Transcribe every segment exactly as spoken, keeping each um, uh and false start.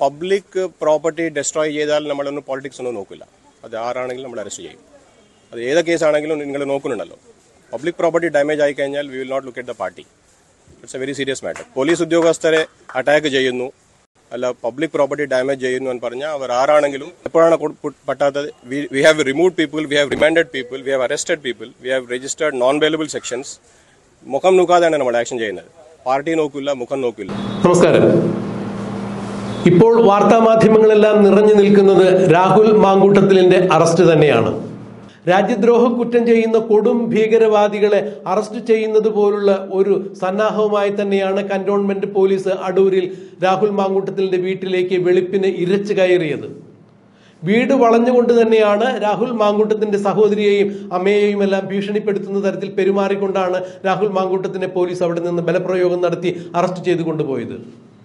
Public property destroy ചെയ്താൽ നമ്മളൊന്നും politics ഒന്നും നോക്കില്ല. അത് ആരാണെങ്കിലും നമ്മൾ അറസ്റ്റ് ചെയ്യും. അത് ഏത് കേസാണെങ്കിലും നിങ്ങൾ നോക്കുന്നുണ്ടല്ലോ. പബ്ലിക് പ്രോപ്പർട്ടി ഡാമേജ് ആയി കഴിഞ്ഞാൽ we will not look at the party. It's a very serious matter. Police ഉദ്യോഗസ്ഥരെ അറ്റാക്ക് ചെയ്യുന്നു, അല്ല പബ്ലിക് പ്രോപ്പർട്ടി ഡാമേജ് ചെയ്യുന്നു എന്ന് പറഞ്ഞാൽ അവർ ആരാണെങ്കിലും എപ്പോഴാണ് പറ്റാത്തത്. We have removed people, we have remanded people, we have arrested people, we have registered non bailable sections. മുഖം നോക്കാതെയാണ് നമ്മൾ ആക്ഷൻ ചെയ്യുന്നത്. പാർട്ടി നോക്കില്ല, മുഖം നോക്കില്ല. നമസ്കാരം. ഇപ്പോൾ വാർത്താ മാധ്യമങ്ങളെല്ലാം നിറഞ്ഞു നിൽക്കുന്നത് രാഹുൽ മാങ്കൂട്ടത്തിലിന്റെ അറസ്റ്റ് തന്നെയാണ്. രാജ്യദ്രോഹ കുറ്റം ചെയ്യുന്ന കൊടും ഭീകരവാദികളെ അറസ്റ്റ് ചെയ്യുന്നത് പോലുള്ള ഒരു സന്നാഹവുമായി തന്നെയാണ് കന്റോൺമെന്റ് പോലീസ് അടൂരിൽ രാഹുൽ മാങ്കൂട്ടത്തിലിന്റെ വീട്ടിലേക്ക് വെളുപ്പിന് ഇരച്ചു കയറിയത്. വീട് വളഞ്ഞുകൊണ്ട് തന്നെയാണ് രാഹുൽ മാങ്കൂട്ടത്തിന്റെ സഹോദരിയെയും അമ്മയെയും എല്ലാം ഭീഷണിപ്പെടുത്തുന്ന തരത്തിൽ പെരുമാറിക്കൊണ്ടാണ് രാഹുൽ മാങ്കൂട്ടത്തിനെ പോലീസ് അവിടെ നിന്ന് ബലപ്രയോഗം നടത്തി അറസ്റ്റ് ചെയ്തു കൊണ്ടുപോയത്.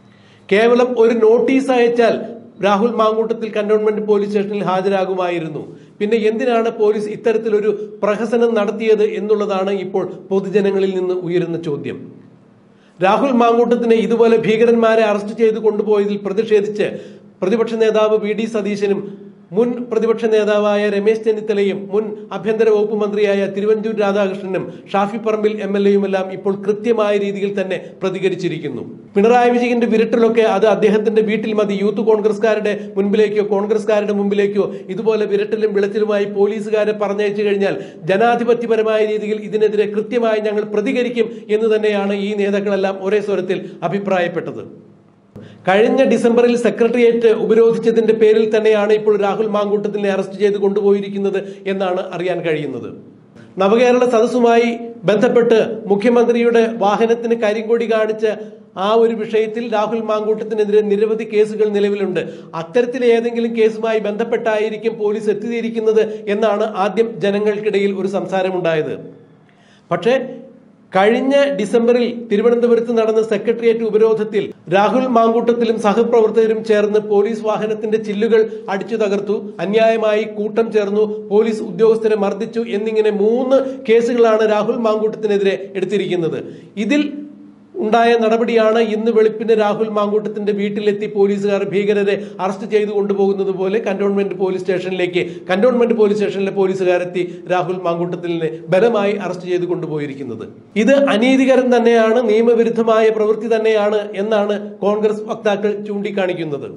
കേവലം ഒരു നോട്ടീസ് അയച്ചാൽ രാഹുൽ മാങ്കൂട്ടത്തിൽ കന്റോൺമെന്റ് പോലീസ് സ്റ്റേഷനിൽ ഹാജരാകുമായിരുന്നു. പിന്നെ എന്തിനാണ് പോലീസ് ഇത്തരത്തിലൊരു പ്രഹസനം നടത്തിയത് എന്നുള്ളതാണ് ഇപ്പോൾ പൊതുജനങ്ങളിൽ നിന്ന് ഉയരുന്ന ചോദ്യം. രാഹുൽ മാങ്കൂട്ടത്തിനെ ഇതുപോലെ ഭീകരന്മാരെ അറസ്റ്റ് ചെയ്ത് കൊണ്ടുപോയതിൽ പ്രതിഷേധിച്ച് പ്രതിപക്ഷ നേതാവ് വി ഡി സതീശനും മുൻ പ്രതിപക്ഷ നേതാവായ രമേശ് ചെന്നിത്തലയും മുൻ ആഭ്യന്തര വകുപ്പ് മന്ത്രിയായ തിരുവഞ്ചൂർ രാധാകൃഷ്ണനും ഷാഫി പറമ്പിൽ എം എൽ എയും എല്ലാം ഇപ്പോൾ കൃത്യമായ രീതിയിൽ തന്നെ പ്രതികരിച്ചിരിക്കുന്നു. പിണറായി വിജയന്റെ വിരട്ടലൊക്കെ അത് അദ്ദേഹത്തിന്റെ വീട്ടിൽ മതി. യൂത്ത് കോൺഗ്രസ്കാരുടെ മുൻപിലേക്കോ കോൺഗ്രസ്കാരുടെ മുമ്പിലേക്കോ ഇതുപോലെ വിരട്ടലും വിളച്ചിലുമായി പോലീസുകാരെ പറഞ്ഞയച്ചു കഴിഞ്ഞാൽ ജനാധിപത്യപരമായ രീതിയിൽ ഇതിനെതിരെ കൃത്യമായി ഞങ്ങൾ പ്രതികരിക്കും എന്ന് തന്നെയാണ് ഈ നേതാക്കളെല്ലാം ഒരേ സ്വരത്തിൽ അഭിപ്രായപ്പെട്ടത്. കഴിഞ്ഞ ഡിസംബറിൽ സെക്രട്ടേറിയറ്റ് ഉപരോധിച്ചതിന്റെ പേരിൽ തന്നെയാണ് ഇപ്പോൾ രാഹുൽ മാങ്കൂട്ടത്തിനെ അറസ്റ്റ് ചെയ്ത് കൊണ്ടുപോയിരിക്കുന്നത് എന്നാണ് അറിയാൻ കഴിയുന്നത്. നവകേരള സദസ്സുമായി ബന്ധപ്പെട്ട് മുഖ്യമന്ത്രിയുടെ വാഹനത്തിന് കരിങ്കൊടി കാണിച്ച ആ ഒരു വിഷയത്തിൽ രാഹുൽ മാങ്കൂട്ടത്തിനെതിരെ നിരവധി കേസുകൾ നിലവിലുണ്ട്. അത്തരത്തിൽ ഏതെങ്കിലും കേസുമായി ബന്ധപ്പെട്ടായിരിക്കും പോലീസ് എത്തിയിരിക്കുന്നത് എന്നാണ് ആദ്യം ജനങ്ങൾക്കിടയിൽ ഒരു സംസാരമുണ്ടായത്. പക്ഷേ കഴിഞ്ഞ ഡിസംബറിൽ തിരുവനന്തപുരത്ത് നടന്ന സെക്രട്ടേറിയറ്റ് ഉപരോധത്തിൽ രാഹുൽ മാങ്കൂട്ടത്തിലും സഹപ്രവർത്തകരും ചേർന്ന് പോലീസ് വാഹനത്തിന്റെ ചില്ലുകൾ അടിച്ചു തകർത്തു, അന്യായമായി കൂട്ടം ചേർന്നു, പോലീസ് ഉദ്യോഗസ്ഥരെ മർദ്ദിച്ചു എന്നിങ്ങനെ മൂന്ന് കേസുകളാണ് രാഹുൽ മാങ്കൂട്ടത്തിനെതിരെ എടുത്തിരിക്കുന്നത്. ഇതിൽ ഉണ്ടായ നടപടിയാണ് ഇന്ന് വെളുപ്പിന് രാഹുൽ മാങ്കൂട്ടത്തിന്റെ വീട്ടിലെത്തി പോലീസുകാർ ഭീകരരെ അറസ്റ്റ് ചെയ്തു കൊണ്ടുപോകുന്നത് പോലെ കന്റോൺമെന്റ് പോലീസ് സ്റ്റേഷനിലേക്ക് കന്റോൺമെന്റ് പോലീസ് സ്റ്റേഷനിലെ പോലീസുകാരെത്തി രാഹുൽ മാങ്കൂട്ടത്തിനെ ബലമായി അറസ്റ്റ് ചെയ്ത് കൊണ്ടുപോയിരിക്കുന്നത്. ഇത് അനീതികരം തന്നെയാണ്, നിയമവിരുദ്ധമായ പ്രവൃത്തി തന്നെയാണ് എന്നാണ് കോൺഗ്രസ് വക്താക്കൾ ചൂണ്ടിക്കാണിക്കുന്നത്.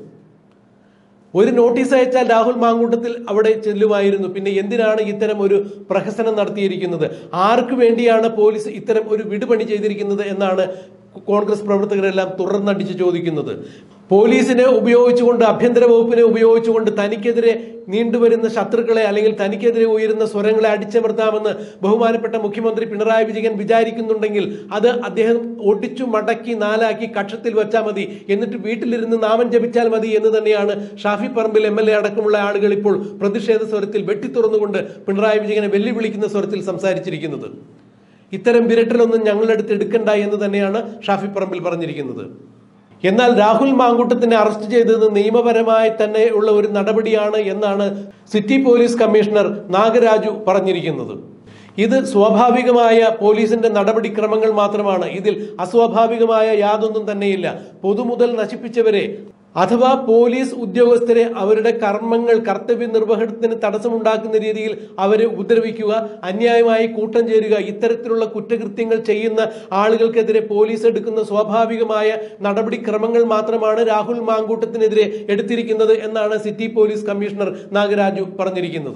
ഒരു നോട്ടീസ് അയച്ചാൽ രാഹുൽ മാങ്കൂട്ടത്തിൽ അവിടെ ചെല്ലുമായിരുന്നു. പിന്നെ എന്തിനാണ് ഇത്തരം ഒരു പ്രഹസനം നടത്തിയിരിക്കുന്നത്? ആർക്കു വേണ്ടിയാണ് പോലീസ് ഇത്തരം ഒരു വിടുപണി ചെയ്തിരിക്കുന്നത് എന്നാണ് കോൺഗ്രസ് പ്രവർത്തകരെല്ലാം തുടർന്നടിച്ച് ചോദിക്കുന്നത്. പോലീസിനെ ഉപയോഗിച്ചുകൊണ്ട്, ആഭ്യന്തര വകുപ്പിനെ ഉപയോഗിച്ചുകൊണ്ട് തനിക്കെതിരെ നീണ്ടുവരുന്ന ശത്രുക്കളെ അല്ലെങ്കിൽ തനിക്കെതിരെ ഉയരുന്ന സ്വരങ്ങളെ അടിച്ചമർത്താമെന്ന് ബഹുമാനപ്പെട്ട മുഖ്യമന്ത്രി പിണറായി വിജയൻ വിചാരിക്കുന്നുണ്ടെങ്കിൽ അത് അദ്ദേഹം ഒടിച്ചു മടക്കി നാലാക്കി കക്ഷത്തിൽ വെച്ചാൽ മതി, എന്നിട്ട് വീട്ടിലിരുന്ന് നാമം ജപിച്ചാൽ മതി എന്ന് തന്നെയാണ് Shafi Parambil M L A അടക്കമുള്ള ആളുകൾ ഇപ്പോൾ പ്രതിഷേധ സ്വരത്തിൽ വെട്ടിത്തുറന്നുകൊണ്ട് പിണറായി വിജയനെ വെല്ലുവിളിക്കുന്ന സ്വരത്തിൽ സംസാരിച്ചിരിക്കുന്നത്. ഇത്തരം വിരട്ടലൊന്നും ഞങ്ങളുടെ അടുത്ത് എടുക്കണ്ട എന്ന് തന്നെയാണ് ഷാഫി പറമ്പിൽ പറഞ്ഞിരിക്കുന്നത്. എന്നാൽ രാഹുൽ മാങ്കൂട്ടത്തിനെ അറസ്റ്റ് ചെയ്തത് നിയമപരമായി തന്നെ ഉള്ള ഒരു നടപടിയാണ് എന്നാണ് സിറ്റി പോലീസ് കമ്മീഷണർ നാഗരാജു പറഞ്ഞിരിക്കുന്നത്. ഇത് സ്വാഭാവികമായ പോലീസിന്റെ നടപടിക്രമങ്ങൾ മാത്രമാണ്. ഇതിൽ അസ്വാഭാവികമായ യാതൊന്നും തന്നെയില്ല. പൊതുമുതൽ നശിപ്പിച്ചവരെ അഥവാ പോലീസ് ഉദ്യോഗസ്ഥരെ അവരുടെ കർമ്മങ്ങൾ കർത്തവ്യ നിർവഹണത്തിന് തടസ്സമുണ്ടാക്കുന്ന രീതിയിൽ അവരെ ഉപദ്രവിക്കുക, അന്യായമായി കൂട്ടം ചേരുക, ഇത്തരത്തിലുള്ള കുറ്റകൃത്യങ്ങൾ ചെയ്യുന്ന ആളുകൾക്കെതിരെ പോലീസ് എടുക്കുന്ന സ്വാഭാവികമായ നടപടിക്രമങ്ങൾ മാത്രമാണ് രാഹുൽ മാങ്കൂട്ടത്തിനെതിരെ എടുത്തിരിക്കുന്നത് എന്നാണ് സിറ്റി പോലീസ് കമ്മീഷണർ നാഗരാജു പറഞ്ഞിരിക്കുന്നത്.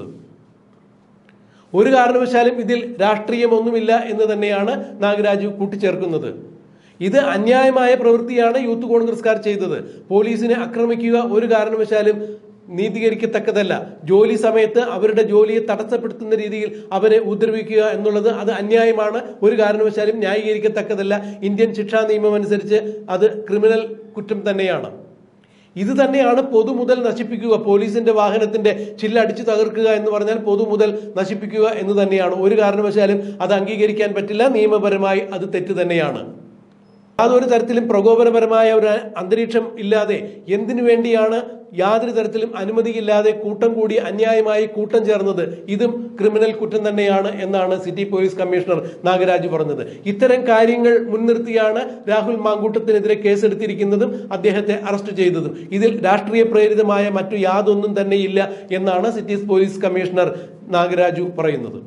ഒരു കാരണവശാലും ഇതിൽ രാഷ്ട്രീയമൊന്നുമില്ല എന്ന് തന്നെയാണ് നാഗരാജു കൂട്ടിച്ചേർക്കുന്നത്. ഇത് അന്യായമായ പ്രവൃത്തിയാണ് യൂത്ത് കോൺഗ്രസ്കാർ ചെയ്തത്. പോലീസിനെ ആക്രമിക്കുക ഒരു കാരണവശാലും നീതീകരിക്കത്തക്കതല്ല. ജോലി സമയത്ത് അവരുടെ ജോലിയെ തടസ്സപ്പെടുത്തുന്ന രീതിയിൽ അവരെ ഉപദ്രവിക്കുക എന്നുള്ളത് അത് അന്യായമാണ്, ഒരു കാരണവശാലും ന്യായീകരിക്കത്തക്കതല്ല. ഇന്ത്യൻ ശിക്ഷാ നിയമം അനുസരിച്ച് അത് ക്രിമിനൽ കുറ്റം തന്നെയാണ്. ഇത് തന്നെയാണ് പൊതുമുതൽ നശിപ്പിക്കുക. പോലീസിന്റെ വാഹനത്തിന്റെ ചില്ലടിച്ചു തകർക്കുക എന്ന് പറഞ്ഞാൽ പൊതുമുതൽ നശിപ്പിക്കുക എന്ന് തന്നെയാണ്. ഒരു കാരണവശാലും അത് അംഗീകരിക്കാൻ പറ്റില്ല. നിയമപരമായി അത് തെറ്റ് തന്നെയാണ്. യാതൊരു തരത്തിലും പ്രകോപനപരമായ ഒരു അന്തരീക്ഷം ഇല്ലാതെ എന്തിനു വേണ്ടിയാണ് യാതൊരു തരത്തിലും അനുമതിയില്ലാതെ കൂട്ടം കൂടി അന്യായമായി കൂട്ടം ചേർന്നത്, ഇതും ക്രിമിനൽ കുറ്റം തന്നെയാണ് എന്നാണ് സിറ്റി പോലീസ് കമ്മീഷണർ നാഗരാജ് പറഞ്ഞത്. ഇത്തരം കാര്യങ്ങൾ മുൻനിർത്തിയാണ് രാഹുൽ മാങ്കൂട്ടത്തിനെതിരെ കേസെടുത്തിരിക്കുന്നതും അദ്ദേഹത്തെ അറസ്റ്റ് ചെയ്തതും. ഇതിൽ രാഷ്ട്രീയ പ്രേരിതമായ മറ്റു യാതൊന്നും തന്നെയില്ല എന്നാണ് സിറ്റി പോലീസ് കമ്മീഷണർ നാഗരാജു പറയുന്നത്.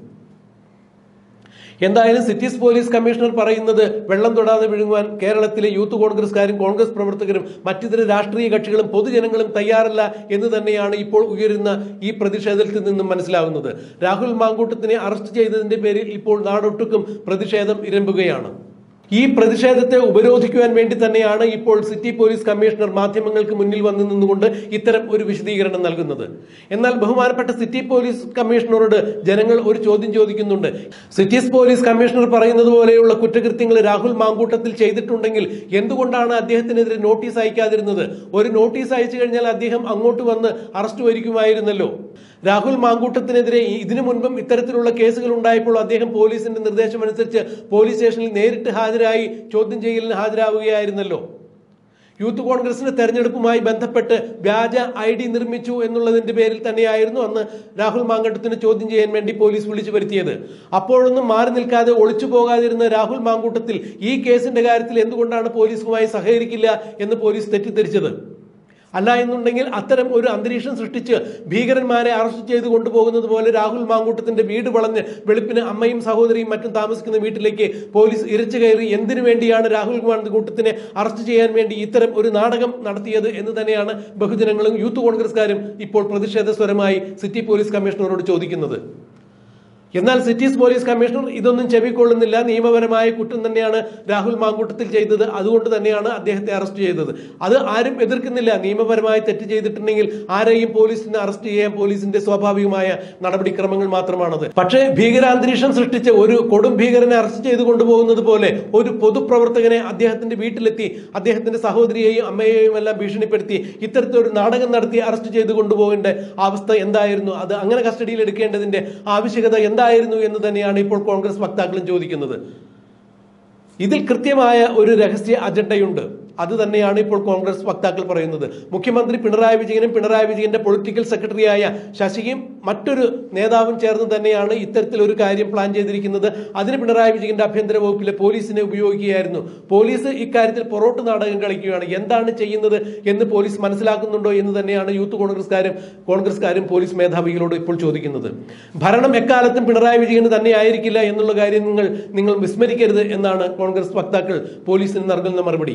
എന്തായാലും സിറ്റീസ് പോലീസ് കമ്മീഷണർ പറയുന്നത് വെള്ളം തൊടാതെ വിഴുങ്ങുവാൻ കേരളത്തിലെ യൂത്ത് കോൺഗ്രസ്സുകാരും കോൺഗ്രസ് പ്രവർത്തകരും മറ്റിതര രാഷ്ട്രീയ കക്ഷികളും പൊതുജനങ്ങളും തയ്യാറല്ല എന്ന് തന്നെയാണ് ഇപ്പോൾ ഉയരുന്ന ഈ പ്രതിഷേധത്തിൽ നിന്നും മനസ്സിലാവുന്നത്. രാഹുൽ മാങ്കൂട്ടത്തിനെ അറസ്റ്റ് ചെയ്തതിന്റെ പേരിൽ ഇപ്പോൾ നാടൊട്ടുക്കും പ്രതിഷേധം ഇരമ്പുകയാണ്. ഈ പ്രതിഷേധത്തെ ഉപരോധിക്കുവാൻ വേണ്ടി തന്നെയാണ് ഇപ്പോൾ സിറ്റി പോലീസ് കമ്മീഷണർ മാധ്യമങ്ങൾക്ക് മുന്നിൽ വന്നു നിന്നുകൊണ്ട് ഇത്തരം ഒരു വിശദീകരണം നൽകുന്നത്. എന്നാൽ ബഹുമാനപ്പെട്ട സിറ്റി പോലീസ് കമ്മീഷണറോട് ജനങ്ങൾ ഒരു ചോദ്യം ചോദിക്കുന്നുണ്ട്. സിറ്റീസ് പോലീസ് കമ്മീഷണർ പറയുന്നത് പോലെയുള്ള കുറ്റകൃത്യങ്ങൾ രാഹുൽ മാങ്കൂട്ടത്തിൽ ചെയ്തിട്ടുണ്ടെങ്കിൽ എന്തുകൊണ്ടാണ് അദ്ദേഹത്തിനെതിരെ നോട്ടീസ് അയക്കാതിരുന്നത്? ഒരു നോട്ടീസ് അയച്ചു കഴിഞ്ഞാൽ അദ്ദേഹം അങ്ങോട്ട് വന്ന് അറസ്റ്റ് വരിക്കുമായിരുന്നല്ലോ. രാഹുൽ മാങ്കൂട്ടത്തിനെതിരെ ഇതിനു മുൻപും ഇത്തരത്തിലുള്ള കേസുകൾ ഉണ്ടായപ്പോൾ അദ്ദേഹം പോലീസിന്റെ നിർദ്ദേശമനുസരിച്ച് പോലീസ് സ്റ്റേഷനിൽ നേരിട്ട് ഹാജരായി ചോദ്യം ചെയ്യലിന് ഹാജരാവുകയായിരുന്നല്ലോ. യൂത്ത് കോൺഗ്രസിന്റെ തെരഞ്ഞെടുപ്പുമായി ബന്ധപ്പെട്ട് വ്യാജ ഐ ഡി നിർമ്മിച്ചു എന്നുള്ളതിന്റെ പേരിൽ തന്നെയായിരുന്നു അന്ന് രാഹുൽ മാങ്കൂട്ടത്തിന് ചോദ്യം ചെയ്യാൻ വേണ്ടി പോലീസ് വിളിച്ചു വരുത്തിയത്. അപ്പോഴൊന്നും മാറി നിൽക്കാതെ ഒളിച്ചു പോകാതിരുന്ന രാഹുൽ മാങ്കൂട്ടത്തിൽ ഈ കേസിന്റെ കാര്യത്തിൽ എന്തുകൊണ്ടാണ് പോലീസുമായി സഹകരിക്കില്ല എന്ന് പോലീസ് തെറ്റിദ്ധരിച്ചത്? അല്ല എന്നുണ്ടെങ്കിൽ അത്തരം ഒരു അന്തരീക്ഷം സൃഷ്ടിച്ച് ഭീകരന്മാരെ അറസ്റ്റ് ചെയ്ത് കൊണ്ടുപോകുന്നത് പോലെ രാഹുൽ മാങ്കൂട്ടത്തിന്റെ വീട് വളഞ്ഞ് വെളുപ്പിന് അമ്മയും സഹോദരിയും മറ്റും താമസിക്കുന്ന വീട്ടിലേക്ക് പോലീസ് ഇരച്ചു കയറി എന്തിനു വേണ്ടിയാണ് രാഹുൽ മാങ്കൂട്ടത്തിനെ അറസ്റ്റ് ചെയ്യാൻ വേണ്ടി ഇത്തരം ഒരു നാടകം നടത്തിയത് എന്ന് തന്നെയാണ് ബഹുജനങ്ങളും യൂത്ത് കോൺഗ്രസ്സുകാരും ഇപ്പോൾ പ്രതിഷേധ സ്വരമായി സിറ്റി പോലീസ് കമ്മീഷണറോട് ചോദിക്കുന്നത്. എന്നാൽ സിറ്റീസ് പോലീസ് കമ്മീഷണർ ഇതൊന്നും ചെവിക്കൊള്ളുന്നില്ല. നിയമപരമായ കുറ്റം തന്നെയാണ് രാഹുൽ മാങ്കൂട്ടത്തിൽ ചെയ്തത്, അതുകൊണ്ട് തന്നെയാണ് അദ്ദേഹത്തെ അറസ്റ്റ് ചെയ്തത്. അത് ആരും എതിർക്കുന്നില്ല. നിയമപരമായി തെറ്റ് ചെയ്തിട്ടുണ്ടെങ്കിൽ ആരെയും പോലീസിനെ അറസ്റ്റ് ചെയ്യാൻ പോലീസിന്റെ സ്വാഭാവികമായ നടപടിക്രമങ്ങൾ മാത്രമാണത്. പക്ഷേ ഭീകരാന്തരീക്ഷം സൃഷ്ടിച്ച് ഒരു കൊടും ഭീകരനെ അറസ്റ്റ് ചെയ്ത് കൊണ്ടുപോകുന്നത് പോലെ ഒരു പൊതുപ്രവർത്തകനെ അദ്ദേഹത്തിന്റെ വീട്ടിലെത്തി അദ്ദേഹത്തിന്റെ സഹോദരിയെയും അമ്മയെയും എല്ലാം ഭീഷണിപ്പെടുത്തി ഇത്തരത്തിലൊരു നാടകം നടത്തി അറസ്റ്റ് ചെയ്ത് കൊണ്ടുപോകേണ്ട അവസ്ഥ എന്തായിരുന്നു? അത് അങ്ങനെ കസ്റ്റഡിയിൽ എടുക്കേണ്ടതിന്റെ ആവശ്യകത എന്തായിരുന്നു എന്ന് തന്നെയാണ് ഇപ്പോൾ കോൺഗ്രസ് വക്താക്കളും ചോദിക്കുന്നത്. ഇതിൽ കൃത്യമായ ഒരു രഹസ്യ അജണ്ടയുണ്ട്. അത് തന്നെയാണ് ഇപ്പോൾ കോൺഗ്രസ് വക്താക്കൾ പറയുന്നത്. മുഖ്യമന്ത്രി പിണറായി വിജയനും പിണറായി വിജയന്റെ പൊളിറ്റിക്കൽ സെക്രട്ടറിയായ ശശിയും മറ്റൊരു നേതാവും ചേർന്ന് തന്നെയാണ് ഇത്തരത്തിലൊരു കാര്യം പ്ലാൻ ചെയ്തിരിക്കുന്നത്. അതിന് പിണറായി വിജയന്റെ ആഭ്യന്തര വകുപ്പിലെ പോലീസിനെ ഉപയോഗിക്കുകയായിരുന്നു. പോലീസ് ഇക്കാര്യത്തിൽ പൊറോട്ട് നാടകം കളിക്കുകയാണ്. എന്താണ് ചെയ്യുന്നത് എന്ന് പോലീസ് മനസ്സിലാക്കുന്നുണ്ടോ എന്ന് തന്നെയാണ് യൂത്ത് കോൺഗ്രസ്സുകാരും കോൺഗ്രസ്സുകാരും പോലീസ് മേധാവികളോട് ഇപ്പോൾ ചോദിക്കുന്നത്. ഭരണം എക്കാലത്തും പിണറായി വിജയന് തന്നെ ആയിരിക്കില്ല എന്നുള്ള കാര്യം നിങ്ങൾ നിങ്ങൾ വിസ്മരിക്കരുത് എന്നാണ് കോൺഗ്രസ് വക്താക്കൾ പോലീസിന് നൽകുന്ന മറുപടി.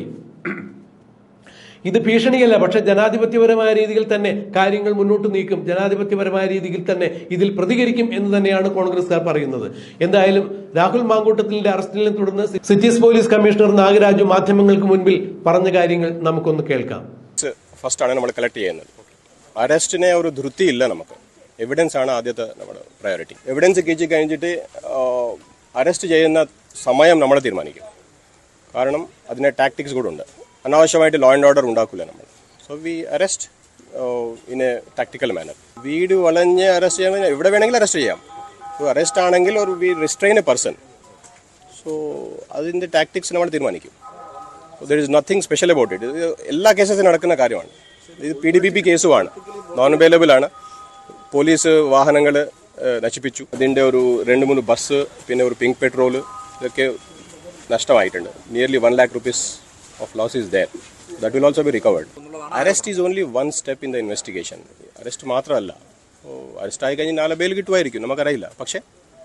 ഇത് ഭീഷണിയല്ല, പക്ഷെ ജനാധിപത്യപരമായ രീതിയിൽ തന്നെ കാര്യങ്ങൾ മുന്നോട്ട് നീക്കും, ജനാധിപത്യപരമായ രീതിയിൽ തന്നെ ഇതിൽ പ്രതികരിക്കും എന്ന് തന്നെയാണ് കോൺഗ്രസ്സുകാർ പറയുന്നത്. എന്തായാലും രാഹുൽ മാങ്കൂട്ടത്തിന്റെ അറസ്റ്റിനെ തുടർന്ന് സിറ്റീസ് പോലീസ് കമ്മീഷണർ നാഗരാജു മാധ്യമങ്ങൾക്ക് മുൻപിൽ പറഞ്ഞ കാര്യങ്ങൾ നമുക്കൊന്ന് കേൾക്കാം. ഫസ്റ്റ് ആണ് നമ്മൾ കളക്ട് ചെയ്യുന്നത്. അറസ്റ്റിനെ ഒരു ധൃതിയില്ല, നമുക്ക് എവിഡൻസ് ആണ് ആദ്യത്തെ നമ്മുടെ പ്രയോറിറ്റി. എവിഡൻസ് കിച്ച് കഴിഞ്ഞിട്ട് അറസ്റ്റ് ചെയ്യുന്ന സമയം നമ്മൾ തീരുമാനിക്കും. കാരണം അതിന് ടാക്ടിക്സ് കൂടെ ഉണ്ട്. അനാവശ്യമായിട്ട് ലോ ആൻഡ് ഓർഡർ ഉണ്ടാക്കില്ല നമ്മൾ. So we arrest in a tactical manner. വീട് വളഞ്ഞ് അറസ്റ്റ് ചെയ്യാൻ എവിടെ വേണമെങ്കിലും അറസ്റ്റ് ചെയ്യാം. സോ അറസ്റ്റ് ആണെങ്കിൽ ഒരു we restrain a person. So അതിൻ്റെ ടാക്ടിക്സ് നമ്മൾ തീരുമാനിക്കും. There is nothing special about it. ഇത് എല്ലാ കേസസിലും നടക്കുന്ന കാര്യമാണ്. ഇത് പി ഡി പി പി കേസുമാണ്, നോൺ അവൈലബിൾ ആണ്. പോലീസ് വാഹനങ്ങൾ നശിപ്പിച്ചു. അതിൻ്റെ ഒരു രണ്ട് മൂന്ന് ബസ്, പിന്നെ ഒരു പിങ്ക് പെട്രോൾ, ഇതൊക്കെ നഷ്ടമായിട്ടുണ്ട്. Nearly one lakh rupees of loss is there. That will also be recovered. Arrest is only one step in the investigation. Arrest മാത്രമല്ല. അറസ്റ്റ് ആയി കഴിഞ്ഞാൽ നാളെ ബെയിൽ കിട്ടുമായിരിക്കും, നമുക്കറിയില്ല. പക്ഷേ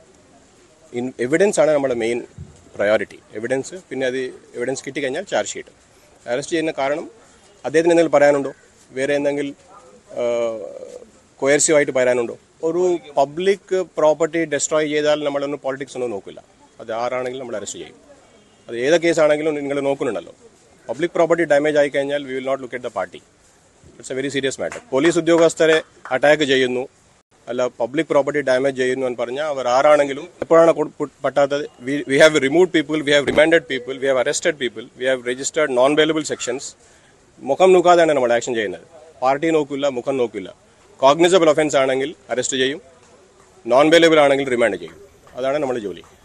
ഇൻ എവിഡൻസ് ആണ് നമ്മുടെ മെയിൻ പ്രയോറിറ്റി. എവിഡൻസ്, പിന്നെ അത് എവിഡൻസ് കിട്ടിക്കഴിഞ്ഞാൽ ചാർജ് ഷീറ്റ്. അറസ്റ്റ് ചെയ്യുന്ന കാരണം അദ്ദേഹത്തിന് എന്തെങ്കിലും പറയാനുണ്ടോ, വേറെ എന്തെങ്കിലും കൊയർസീവായിട്ട് പറയാനുണ്ടോ? ഒരു പബ്ലിക് പ്രോപ്പർട്ടി ഡെസ്ട്രോയ് ചെയ്താൽ നമ്മളൊന്നും പോളിറ്റിക്സ് ഒന്നും നോക്കില്ല. അത് ആരാണെങ്കിലും നമ്മൾ അറസ്റ്റ് ചെയ്യും. അത് ഏത് കേസാണെങ്കിലും നിങ്ങൾ നോക്കുന്നുണ്ടല്ലോ. പബ്ലിക് പ്രോപ്പർട്ടി ഡാമേജ് ആയി കഴിഞ്ഞാൽ we will not look at the party. It's a very serious matter. Police ഉദ്യോഗസ്ഥരെ അറ്റാക്ക് ചെയ്യുന്നു, അല്ല പബ്ലിക് പ്രോപ്പർട്ടി ഡാമേജ് ചെയ്യുന്നു എന്ന് പറഞ്ഞാൽ അവർ ആരാണെങ്കിലും എപ്പോഴാണ് പറ്റാത്തത്? We have removed people, we have remanded people, we have arrested people, we have registered non bailable sections. മുഖം നോക്കാതെയാണ് നമ്മൾ ആക്ഷൻ ചെയ്യുന്നത്. പാർട്ടി നോക്കില്ല, മുഖം നോക്കില്ല. കോഗ്നിസബിൾ ഒഫൻസ് ആണെങ്കിൽ അറസ്റ്റ് ചെയ്യും, നോൺ അവൈലബിൾ ആണെങ്കിൽ റിമാൻഡ് ചെയ്യും. അതാണ് നമ്മുടെ ജോലി.